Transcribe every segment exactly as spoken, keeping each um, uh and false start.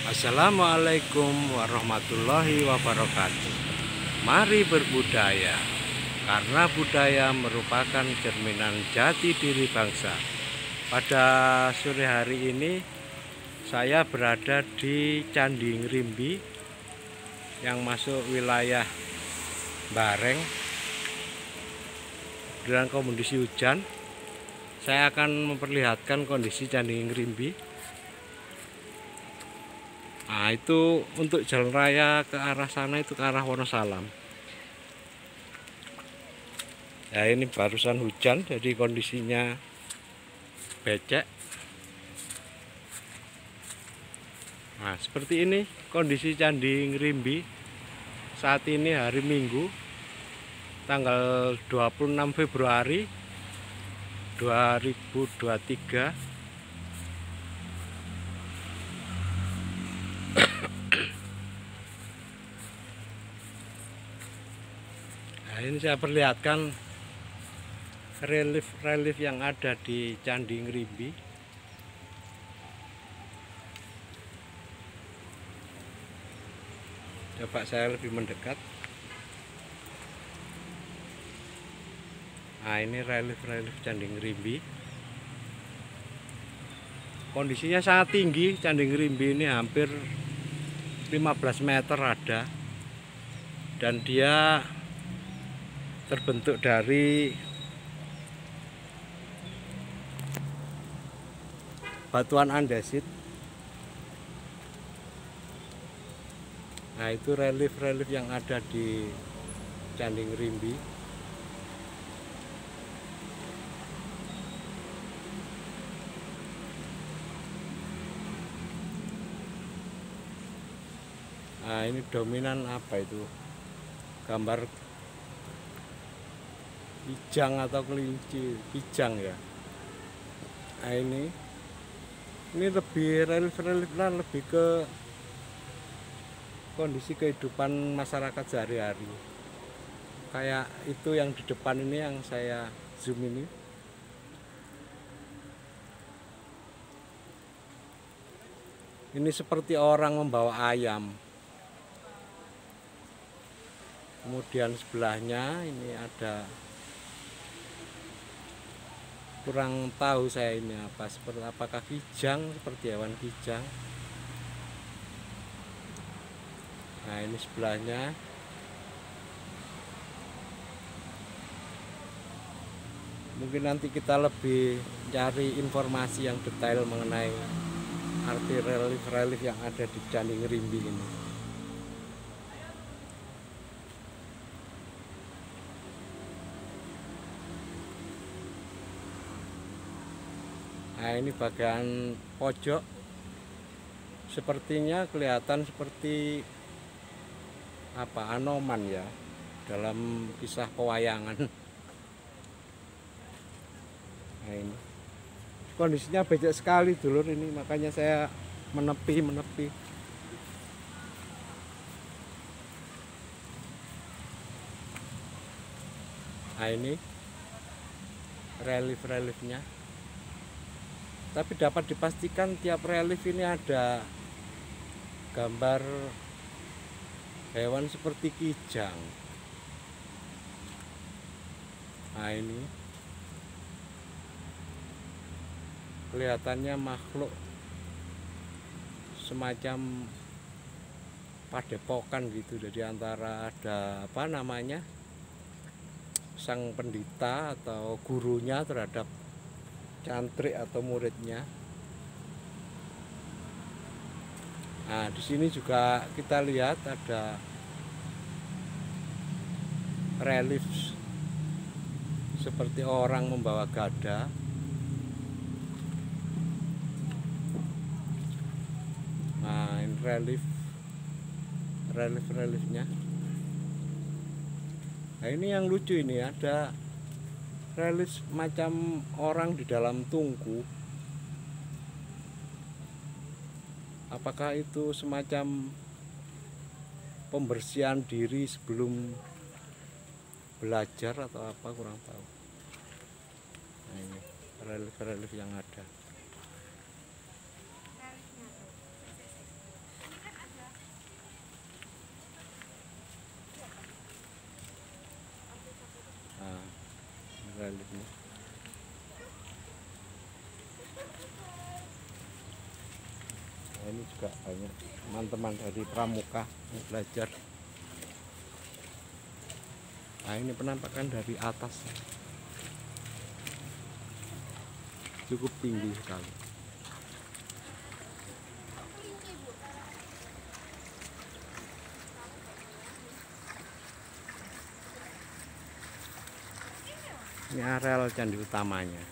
Assalamualaikum warahmatullahi wabarakatuh. Mari berbudaya, karena budaya merupakan cerminan jati diri bangsa. Pada sore hari ini saya berada di Candi Ngrimbi yang masuk wilayah Bareng. Dengan kondisi hujan, saya akan memperlihatkan kondisi Candi Ngrimbi. Nah, itu untuk jalan raya ke arah sana, itu ke arah Wonosalam. Ya, ini barusan hujan, jadi kondisinya becek. Nah, seperti ini kondisi Candi Ngrimbi saat ini hari Minggu, tanggal dua puluh enam Februari dua ribu dua puluh tiga. Nah, ini saya perlihatkan relief-relief yang ada di Candi Ngrimbi. Coba saya lebih mendekat. Nah, ini relief-relief Candi Ngrimbi. Kondisinya sangat tinggi. Candi Ngrimbi ini hampir lima belas meter ada, dan dia terbentuk dari batuan andesit. Nah, itu relief-relief yang ada di Candi Ngrimbi. Nah, ini dominan apa itu? Gambar kijang atau kelinci, kijang ya. Nah, ini ini lebih relief-relief lah, lebih ke kondisi kehidupan masyarakat sehari-hari. Kayak itu yang di depan ini yang saya zoom ini. Ini seperti orang membawa ayam. Kemudian sebelahnya ini ada, kurang tahu saya ini apa, seperti apakah kijang, seperti hewan kijang. Nah, ini sebelahnya. Mungkin nanti kita lebih cari informasi yang detail mengenai arti relief-relief yang ada di Candi Ngrimbi ini. Nah, ini bagian pojok, sepertinya kelihatan seperti apa, Anoman ya, dalam kisah pewayangan. Nah, ini kondisinya becek sekali dulur ini, makanya saya menepi menepi. Nah, ini relief-reliefnya. Tapi dapat dipastikan tiap relief ini ada gambar hewan seperti kijang. Nah, ini kelihatannya makhluk semacam padepokan gitu. Jadi antara ada apa namanya, sang pendeta atau gurunya terhadap cantrik atau muridnya. Nah, di sini juga kita lihat ada relief seperti orang membawa gada. Nah, ini relief relief-reliefnya. Nah, ini yang lucu, ini ada relief macam orang di dalam tungku. Apakah itu semacam pembersihan diri sebelum belajar atau apa, kurang tahu. Nah, ini relief-relief yang ada. reliefnya. Nah, ini juga banyak teman-teman dari pramuka yang belajar. Nah, ini penampakan dari atas, cukup tinggi sekali. Ini areal candi utamanya.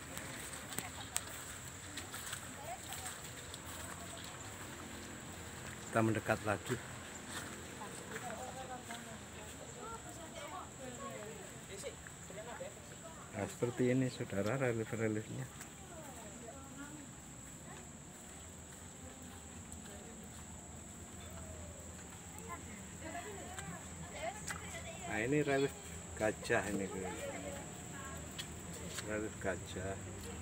Kita mendekat lagi. Nah, seperti ini saudara relief-reliefnya. Nah, ini relief gajah ini, relief gajah.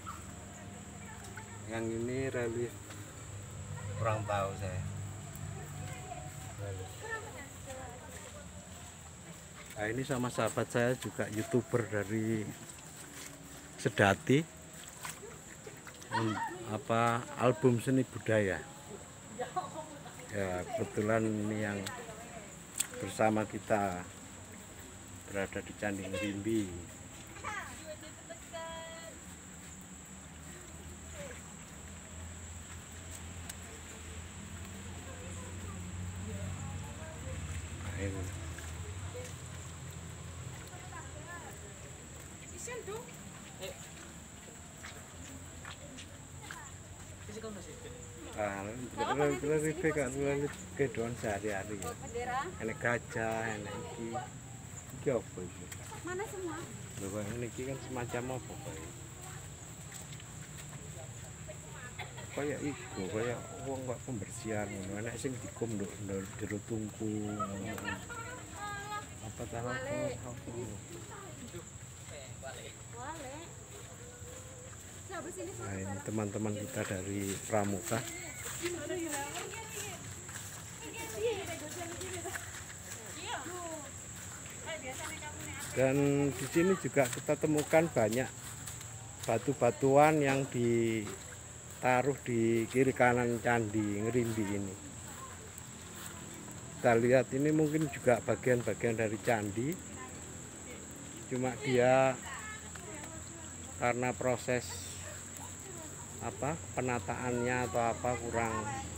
Yang ini relief kurang tahu saya. Relief. Nah, ini sama sahabat saya juga YouTuber dari Sedati, apa album seni budaya. Ya, kebetulan ini yang bersama kita berada di Candi Ngrimbi. Nah, ini. Ah, relief kan relief kehidupan sehari-hari. Enek gajah, enek iki. Iki apa iki? Mana semua? Lho, ini kan semacam apa Pak? Kayak iku, kayak wong kok pembersihan ngono. Enek sing dikum nduk jero tungku. Apa tahu apa? Nah, ini teman-teman kita dari pramuka. Dan di sini juga kita temukan banyak batu-batuan yang ditaruh di kiri kanan Candi Ngrimbi ini. Kita lihat ini mungkin juga bagian-bagian dari candi, cuma dia karena proses apa penataannya atau apa kurang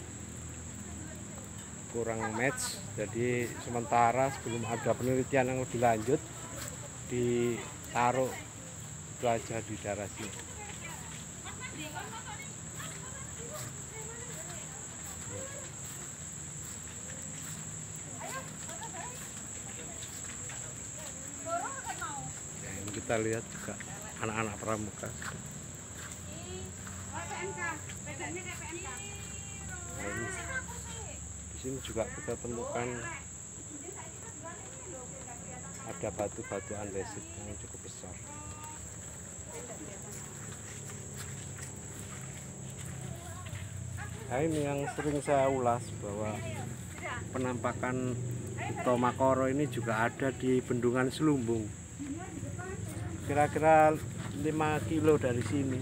kurang match, jadi sementara sebelum ada penelitian yang lebih lanjut ditaruh itu aja di daerah sini. Ya, ini kita lihat juga anak-anak pramuka. Nah, ini. Di sini juga kita temukan ada batu-batu andesit yang cukup besar. Nah, ini yang sering saya ulas bahwa penampakan Utomakoro ini juga ada di Bendungan Selumbung. Kira-kira lima kilo dari sini.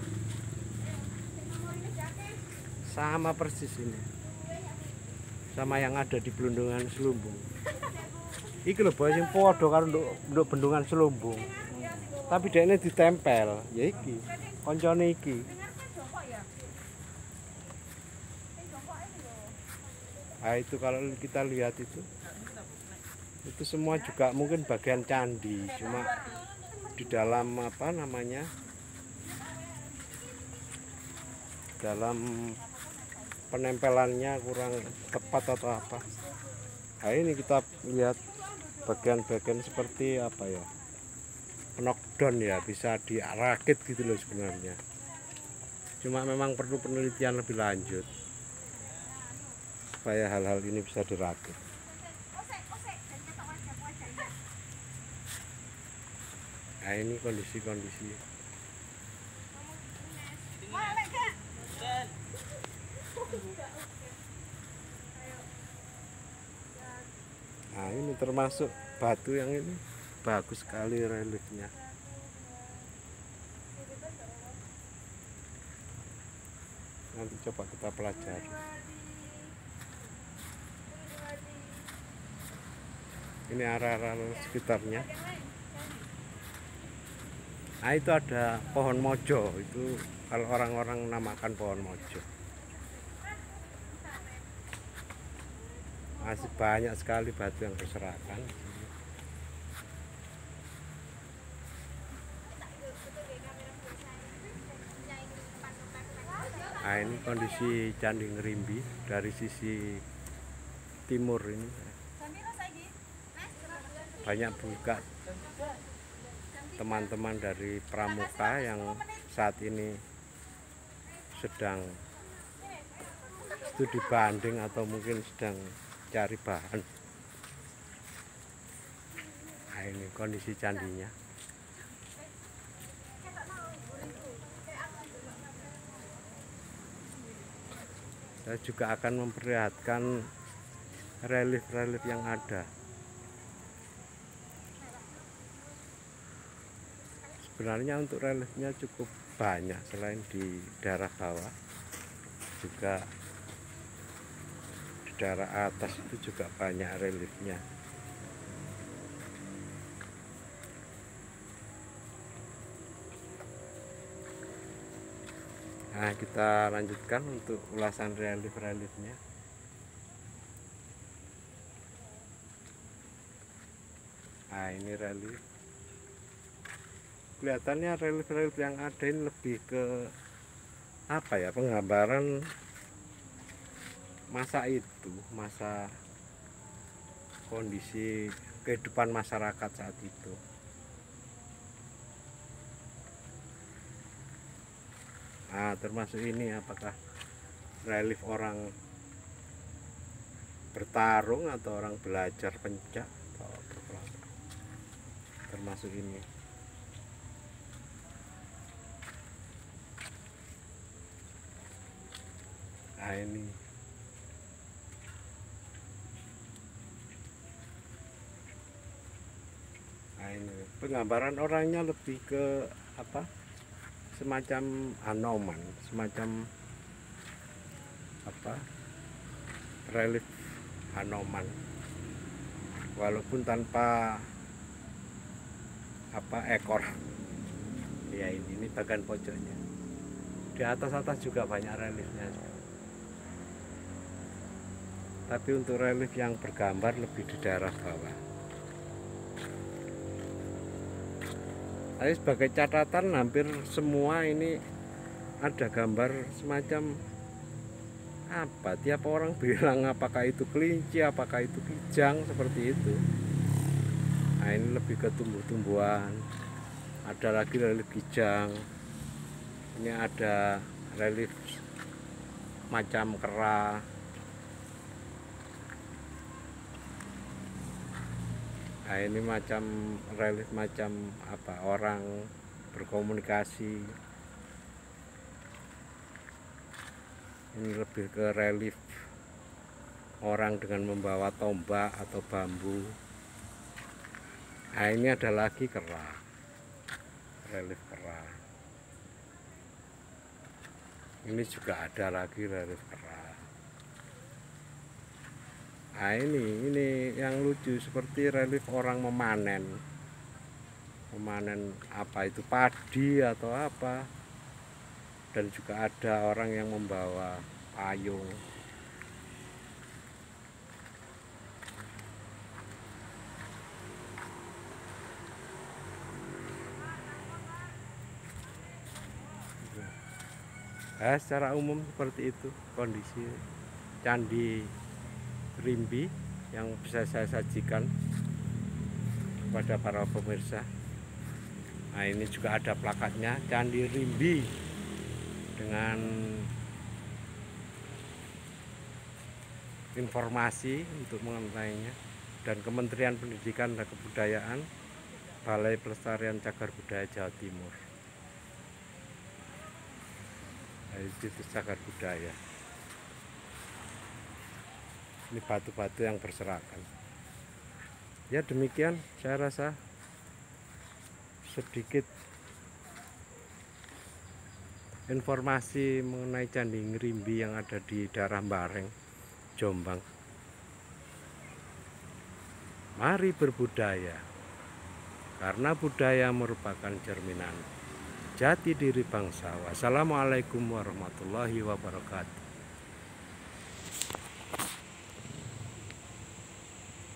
Sama persis ini. Sama yang ada di Bendungan Selumbung. Iki lho boy sing padha karo nduk Bendungan Selumbung. Tapi dekne ditempel, ya iki. Koncone iki. Nah, itu kalau kita lihat itu itu semua juga mungkin bagian candi, cuma di dalam apa namanya? Dalam penempelannya kurang tepat atau apa. Nah, ini kita lihat bagian-bagian seperti apa ya, knockdown ya, bisa dirakit gitu loh sebenarnya, cuma memang perlu penelitian lebih lanjut supaya hal-hal ini bisa dirakit. Nah, ini kondisi-kondisi nah ini termasuk batu yang ini bagus sekali reliefnya. Nanti coba kita pelajari. Ini area-area sekitarnya. Nah itu ada pohon mojo, itu kalau orang-orang namakan pohon mojo. Masih banyak sekali batu yang berserakan. Nah ini kondisi Candi Ngrimbi dari sisi timur ini. Banyak buka teman-teman dari pramuka yang saat ini sedang studi banding atau mungkin sedang cari bahan. Nah ini kondisi candinya. Saya juga akan memperlihatkan relief-relief yang ada. Sebenarnya untuk reliefnya cukup banyak, selain di daerah bawah juga di daerah atas itu juga banyak reliefnya. Nah kita lanjutkan untuk ulasan relief-reliefnya. Nah ini relief. Kelihatannya relief-relief yang ada ini lebih ke apa ya, penggambaran masa itu, masa kondisi kehidupan masyarakat saat itu. Nah termasuk ini apakah relief orang bertarung atau orang belajar pencak atau berkelapa, termasuk ini. Nah ini nah ini penggambaran orangnya lebih ke apa, semacam Anoman, semacam apa, relief Anoman, walaupun tanpa apa ekor. Ya ini ini bagian pojoknya. Di atas-atas juga banyak reliefnya, tapi untuk relief yang bergambar lebih di daerah bawah. Tapi sebagai catatan, hampir semua ini ada gambar semacam apa, tiap orang bilang apakah itu kelinci, apakah itu kijang, seperti itu. Nah ini lebih ke tumbuh-tumbuhan. Ada lagi relief kijang. Ini ada relief macam kera. Nah ini macam relief macam apa, orang berkomunikasi. Ini lebih ke relief orang dengan membawa tombak atau bambu. Nah ini ada lagi kera, relief kera. Ini juga ada lagi relief kera. Nah ini ini yang lucu, seperti relief orang memanen memanen apa itu, padi atau apa, dan juga ada orang yang membawa payung. Nah, secara umum seperti itu kondisi Candi Ngrimbi yang bisa saya sajikan kepada para pemirsa. Nah ini juga ada plakatnya, Candi Ngrimbi, dengan informasi untuk mengetahuinya, dan Kementerian Pendidikan dan Kebudayaan, Balai Pelestarian Cagar Budaya Jawa Timur. Dari situs cagar budaya. Ini batu-batu yang berserakan. Ya demikian, saya rasa sedikit informasi mengenai Candi Ngrimbi yang ada di daerah Bareng, Jombang. Mari berbudaya, karena budaya merupakan cerminan jati diri bangsa. Wassalamualaikum warahmatullahi wabarakatuh.